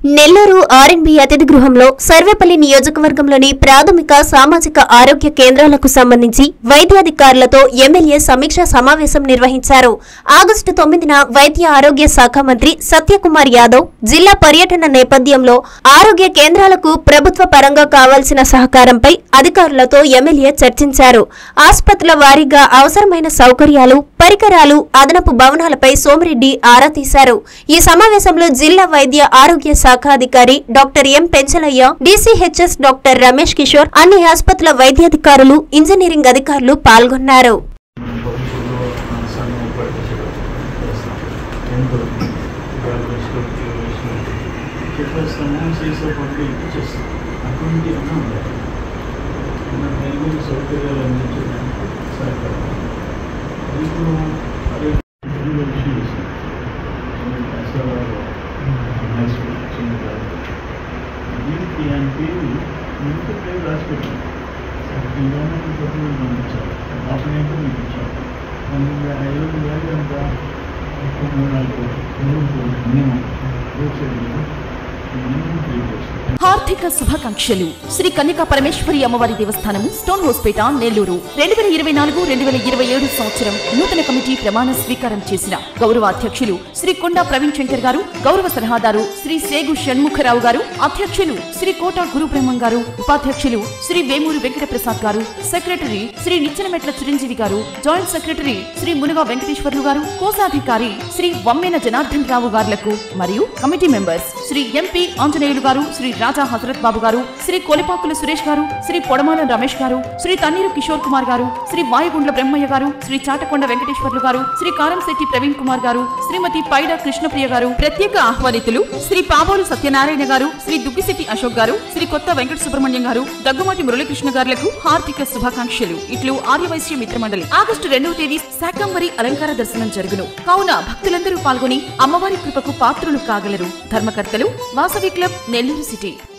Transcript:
Nellore R&B అతిథి గృహంలో సర్వేపల్లి నియోజకవర్గంలోని ప్రాథమిక సామాజిక ఆరోగ్య కేంద్రాలకు సంబంధించి వైద్యాధికారులతో ఎమ్మెల్యే సమీక్షా సమావేశం నిర్వహించారు. ఆగస్టు 9న వైద్య ఆరోగ్య శాఖ మంత్రి సత్యకుమార్ యాదవ్ జిల్లా పర్యటన నేపథ్యంలో ఆరోగ్య కేంద్రాలకు ప్రభుత్వ పరంగా కావాల్సిన సహకారంపై అధికారులతో ఎమ్మెల్యే చర్చించారు. ఆసుపత్రుల వారీగా అవసరమైన సౌకర్యాలు, పరికరాలు, అదనపు భవనాలపై సోమిరెడ్డి ఆరా తీశారు. ఈ సమావేశంలో జిల్లా వైద్య ఆరోగ్య శాఖ అధికారి doctor M Penchalaiah, DCHS doctor Ramesh Kishore, అన్ని ఆసుపత్రుల వైద్యాధికారులు, ఇంజనీరింగ్ అధికారులు పాల్గొన్నారు. హార్దిక శుభాకాంక్షలు. శ్రీ కన్యకా పరమేశ్వరి అమ్మవారి దేవస్థానము, స్టోన్ హౌస్పేట, నెల్లూరు 2024-2027 సంవత్సరం నూతన కమిటీ ప్రమాణ స్వీకారం చేసిన గౌరవ అధ్యక్షులు శ్రీ కొండా ప్రవీణ్ శంకర్ గారు, గౌరవ సలహాదారు శ్రీ సేగు షణ్ముఖరావు గారు, అధ్యక్షులు శ్రీ కోట గురుబ్రహ్మం గారు, ఉపాధ్యక్షులు శ్రీ వేమూరు వెంకట ప్రసాద్ గారు, సెక్రటరీ శ్రీ నిచ్చెనమెట్ల చిరంజీవి గారు, జాయింట్ సెక్రటరీ శ్రీ మునుగా వెంకటేశ్వర్లు గారు, కోశాధికారి శ్రీ వమ్మెన జనార్దన్ రావు గారులకు మరియు committee members Shri MP Anjaneyulu గారు, శ్రీ రాజా హజరత్ బాబు గారు, శ్రీ కొలిపాకుల సురేష్ గారు, శ్రీ పొడమాల రమేష్ గారు, శ్రీ తన్నీరు కిషోర్ కుమార్ గారు, శ్రీ వాయుగుండ్ల బ్రహ్మయ్య గారు, శ్రీ చాటకొండ వెంకటేశ్వర్లు గారు, శ్రీ కారంశెట్టి ప్రవీణ్ కుమార్ గారు, శ్రీమతి పైడ కృష్ణప్రియ గారు, ప్రత్యేక ఆహ్వానితులు శ్రీ పాబోలు సత్యనారాయణ గారు, శ్రీ దుగ్గిశెట్టి అశోక్ గారు, శ్రీ కొత్త వెంకట సుబ్రహ్మణ్యం గారు, దగ్గుమాటి మురళీకృష్ణ గారులకు హార్దిక శుభాకాంక్షలు. ఇట్లు ఆర్యవైశ్య మిత్రమండలి. ఆగస్టు 2వ తేదీ శాకంబరి అలంకార దర్శనం జరుగును. కావున భక్తులందరూ పాల్గొని అమ్మవారి కృపకు పాత్రులు కాగలరు. ధర్మకర్తలు వాసవి క్లబ్, నెల్లూరు సిటీ.